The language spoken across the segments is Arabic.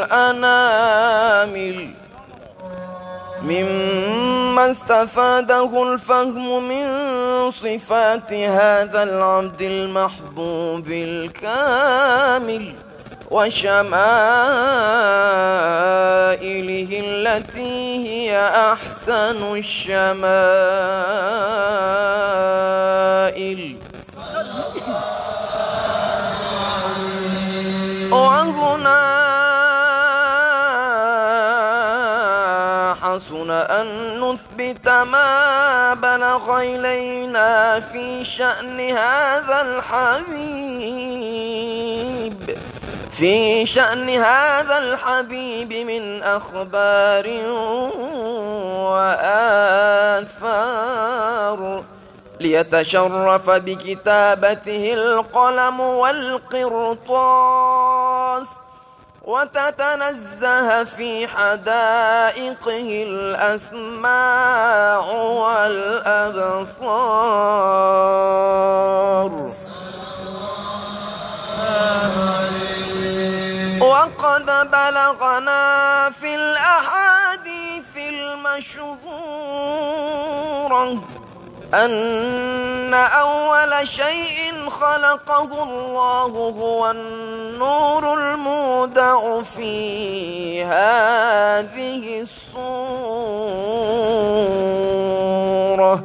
الأنامل، مما استفاده الفهم من صفات هذا العبد المحبوب الكامل وشمائله التي هي أحسن الشمائل. وهنا حسن أن نثبت ما بلغ إلينا في شأن هذا الحبيب من أخبار وآثار، ليتشرف بكتابته القلم والقرطاس، وتتنزه في حدائقه الأسماع والأبصار. وقد بلغنا في الأحاديث المشهورة أن أول شيء خلقه الله هو النور المودع في هذه الصورة،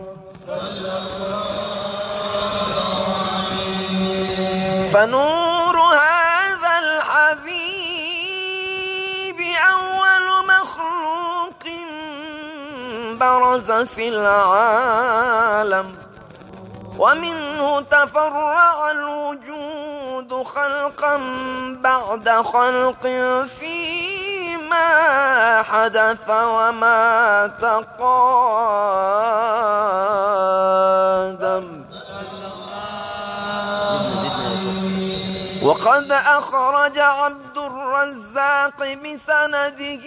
فنور هذا الحبيب أول مخلوق برز في العالم، ومنه تفرع الوجود خلقا بعد خلق فيما حدث وما تقادم. وقد أخرج عبد الرزاق بسنده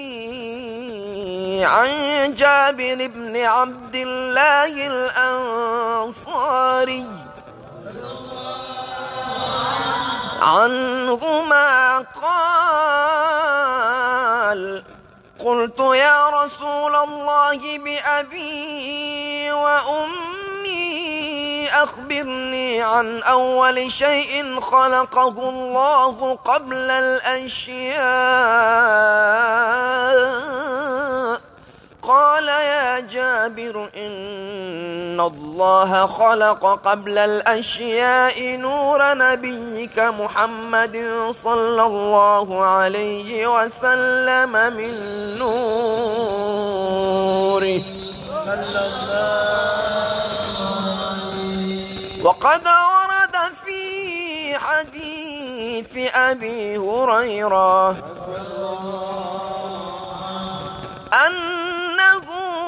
عن جابر بن عبد الله الأنصاري عنهما قال: قلت يا رسول الله بأبي وأمي أخبرني عن أول شيء خلقه الله قبل الأشياء. قال: يا جابر إن الله خلق قبل الأشياء نور نبيك محمد صلى الله عليه وسلم من نوره. وقد ورد في حديث أبي هريرة أنه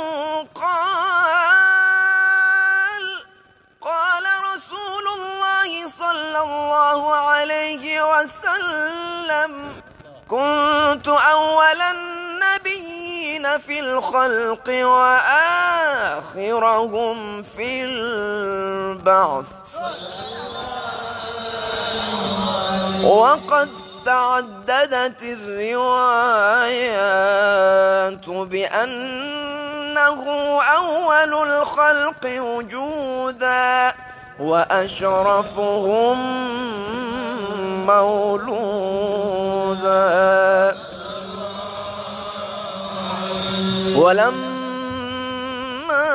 قال رسول الله صلى الله عليه وسلم: كنت أول النبيين في الخلق وآخرهم في البعث. وقد تعددت الروايات بأنه أول الخلق وجودا وأشرفهم مولودا. ولما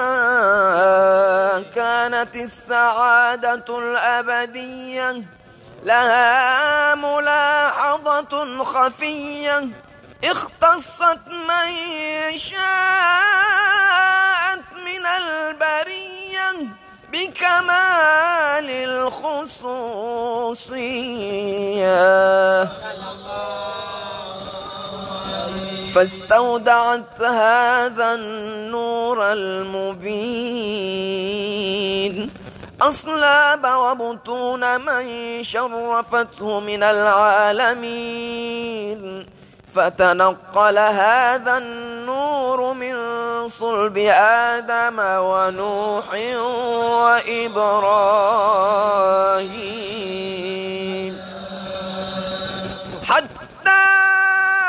كانت السعادة الأبدية لها ملاحظة خفية اختصت من شاءت من البرية بكمال الخصوصية، فاستودعت هذا النور المبين أصلاب وبطون من شرفته من العالمين، فتنقل هذا النور من صلب آدم ونوح وإبراهيم حتى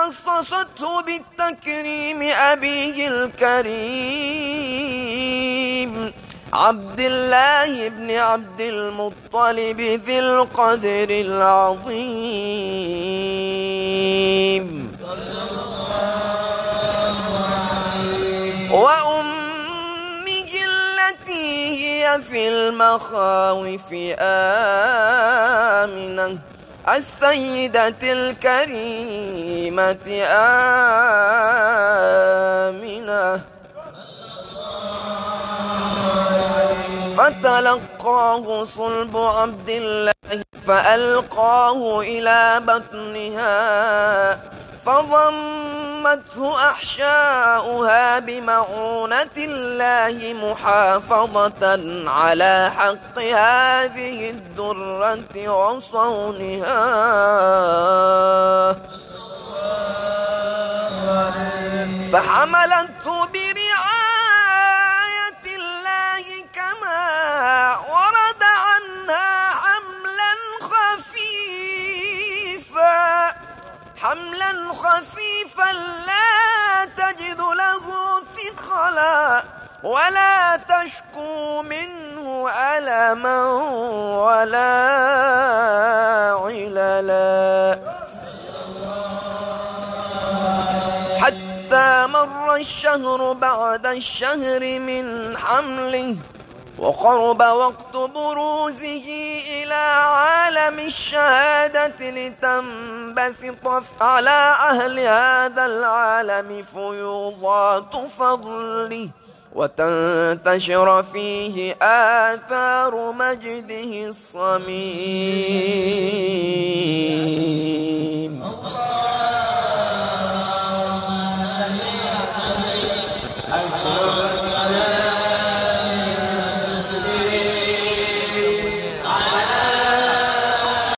خصصته بالتكريم أبيه الكريم عبد الله بن عبد المطلب ذي القدر العظيم، وأمه التي هي في المخاوف آمنة السيدة الكريمة آمنة، فتلقاه صلب عبد الله فألقاه إلى بطنها فضمته أحشاؤها بمعونة الله محافظة على حق هذه الدرة وصونها، فحملته برعاية الله كما ورد عنها حملا خفيفا لا تجد له ثقلا ولا تشكو منه ألما ولا عللا، حتى مر الشهر بعد الشهر من حمله وقرب وقت بروزه إلى عالم الشهادة لتنبسط على أهل هذا العالم فيوضات فضله وتنتشر فيه آثار مجده الصميم.